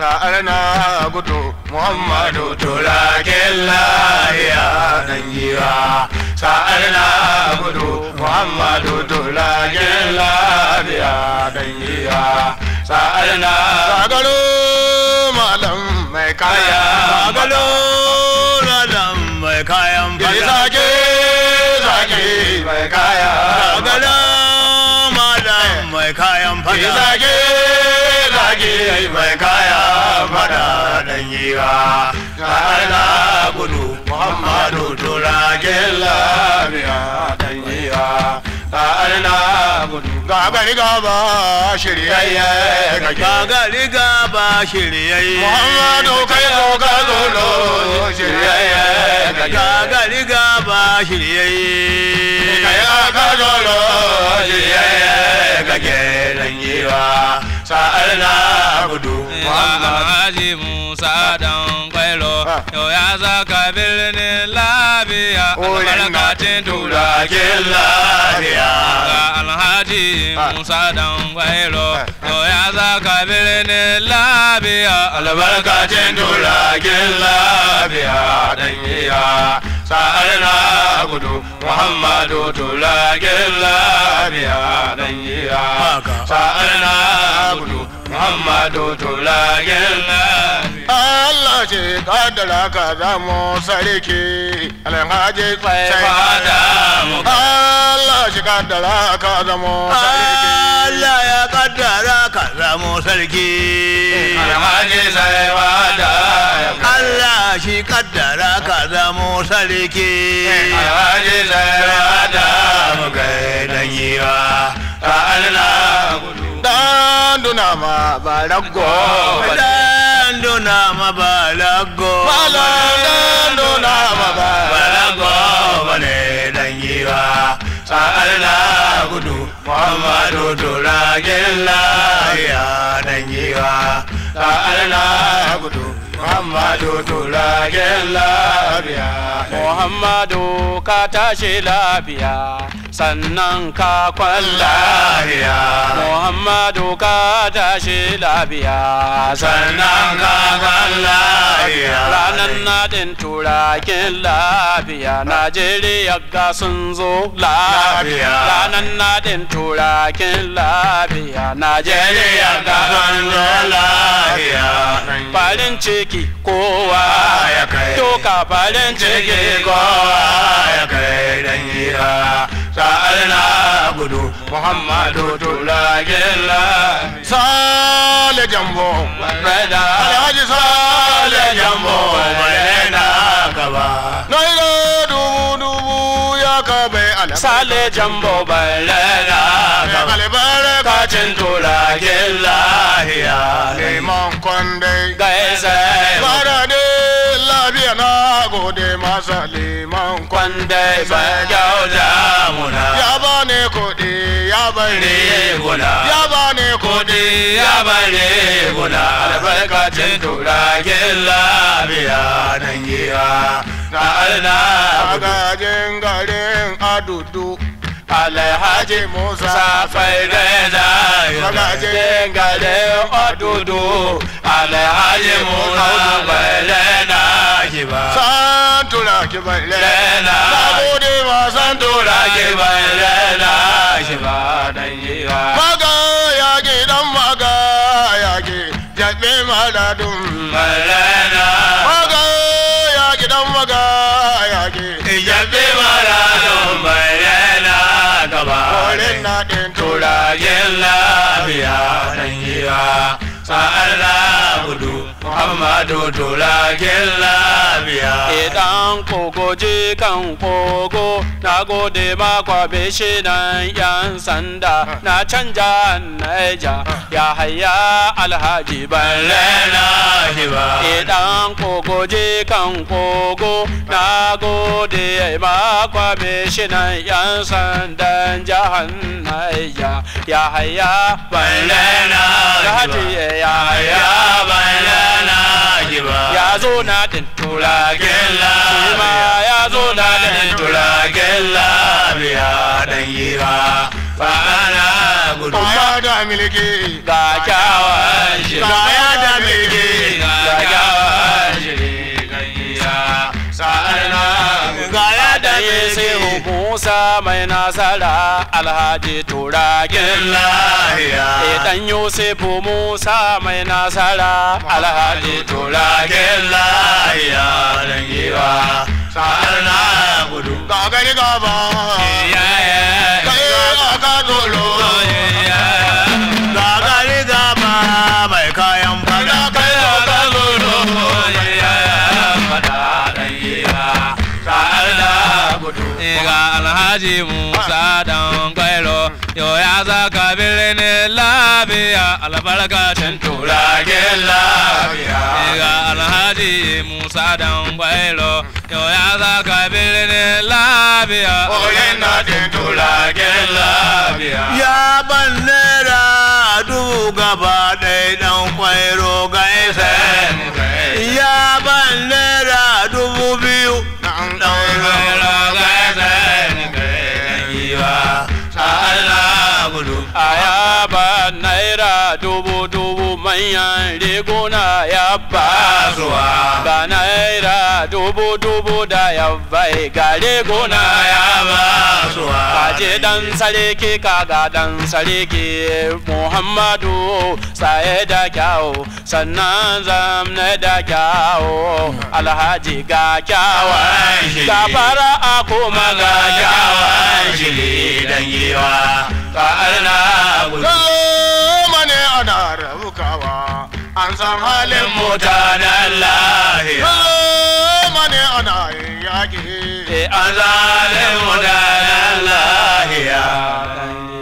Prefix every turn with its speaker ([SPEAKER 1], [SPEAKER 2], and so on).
[SPEAKER 1] sa'arna gudu Muhammadu turakin lahiya dan giwa sa'arna gudu Muhammadu turakin lahiya dan giwa sa'arna galo malam mai kaya galo malam mai kayan fada zage mai kaya galo malam mai kayan fada zage mai kaya fada dan yiwa sa'arna gudu Muhammadu turakin lahiya dan yiwa sa'arna gudu gagari gaba shiryayye gagari gaba shiryayye Muhammadu kai zo ka zolo shiryayye gagari gaba shiryayye kai aka zolo shiryayye gage dan yiwa sa'arna gudu
[SPEAKER 2] Alhaji Musa dan Kwairo yau ya zaka birnin lafiya albarkacin
[SPEAKER 1] turakin lahiya
[SPEAKER 2] Alhaji Musa dan Kwairo yau ya zaka birnin lafiya
[SPEAKER 1] albarkacin turakin lafiya dan iya sa'arna gudu Muhammadu turakin lafiya dan iya sa'arna gudu Muhammadu turakin lafiya Allah ce kaddara ka zamo sarki Alhaji sai fada Allah ce kaddara ka zamo sarki
[SPEAKER 2] Allah ya kaddara ka zamo sarki
[SPEAKER 1] Alhaji sai fada
[SPEAKER 2] Allah shi kaddara ka zamo sarki
[SPEAKER 1] Alhaji sai fada mu gaidan yiwa ka Allah dan duna ma balago
[SPEAKER 2] dan duna ma balago
[SPEAKER 1] dan duna ma balago
[SPEAKER 2] bane dan yiwa
[SPEAKER 1] sa'arna gudu Muhammadu turakin lahiya dan yiwa sa'arna gudu Muhammadu turakin lahiya
[SPEAKER 3] Muhammadu ka tashi lafiya sannan ka kwan
[SPEAKER 1] lahiya
[SPEAKER 3] Muhammadu ka tashi lafiya
[SPEAKER 1] sannan ka kwan lahiya
[SPEAKER 3] ranar nadin turakin lafiya Najeriya ga sun zo lafiya ranar nadin turakin lafiya Najeriya ga sun zo lafiya farin ciki kowa
[SPEAKER 1] ya kai
[SPEAKER 3] doka farin ciki
[SPEAKER 1] kowa ya kai dan yiwa sa'arna gudu Muhammadu turakin lahiya Sale Jambo Alhaji Sale Jambo na gaba Naira dubu ya kabe
[SPEAKER 3] Sale Jambo balena
[SPEAKER 1] albarkacin turakin lahiya Liman Kwande
[SPEAKER 3] gaisa
[SPEAKER 1] Barade lafiya na gode masa Liman Kwande
[SPEAKER 3] Kwande
[SPEAKER 1] kyauta muna ya bane kuɗi ya bane guna ya bane kuɗi ya bane guna albarkacin turakin lafiya nan giya na alna magajin garin adudu Alhaji Musa Faireza magajin garin adudu Alhaji Musa Faireza san turaki bailena na gode ma san turaki bailena shi ba dan yiwa maga ya ke dan maga ya ke jabe maladun bailena maga ya ke dan maga ya ke jabe maladun bailena gaba wurin na din turakin lafiya dan yiwa sa'arna gudu Muhammadu turakin lafiya
[SPEAKER 3] idan kogo je kan kogo na gode makwa bishinan yan sanda na canja naija ya haya Alhaji
[SPEAKER 1] balena hiba
[SPEAKER 3] idan kogo je kan kogo na gode makwa bishinan yan sandan jahan naija ya haya
[SPEAKER 1] balena
[SPEAKER 3] Alhaji ya haya
[SPEAKER 1] balena hiba
[SPEAKER 3] ya zo na din
[SPEAKER 1] turakin lafiya
[SPEAKER 3] ya zo na din
[SPEAKER 1] turakin lafiya dan yiwa fa'ana
[SPEAKER 2] gudu
[SPEAKER 4] Kaya da milki
[SPEAKER 3] ga kyawan shiri
[SPEAKER 2] kaya da milki
[SPEAKER 3] ga kyawan shiri gayya sa'arna
[SPEAKER 2] kaya da
[SPEAKER 3] da Yesu
[SPEAKER 2] milki
[SPEAKER 3] Musa mai nasara Alhaji Turagen
[SPEAKER 2] lahiya
[SPEAKER 3] Dan Yusufu Musa mai nasara Alhaji
[SPEAKER 2] turagen lahiya dan giwa sa'ar na gudu
[SPEAKER 4] ga gari gaba kai aka dolo
[SPEAKER 2] gagari gaba mai kayan fada
[SPEAKER 4] kai aka dolo
[SPEAKER 3] ga Alhaji Musa dan Kwairo yo ya zaka birnin lafiya albarkacin
[SPEAKER 2] turagen lahiya
[SPEAKER 3] ga Alhaji Musa dan Kwairo yo ya zaka birnin lafiya
[SPEAKER 4] oyen na din
[SPEAKER 2] turagen lahiya ya ban naira dubu gaba ɗaya dan kwairo gaisa ya ban naira 2000
[SPEAKER 4] na'am
[SPEAKER 2] dan kwairo gaisa
[SPEAKER 3] ayaba naira dubu manyan riguna ya basuwa ga naira dubu da ya bai ga riguna ya basuwa kaje dan sarki kaga dan sarki Muhammadu saye da kyawu sannan zamne da kyawu Alhaji ga kyawan ga fara kuma ga kyawan
[SPEAKER 2] shiri dan giwa sa'ar na gudu
[SPEAKER 4] mane ana rabukawa an san halin
[SPEAKER 2] mutanen lahiya
[SPEAKER 4] mane ana yaki
[SPEAKER 2] an zalin mutanen lahiya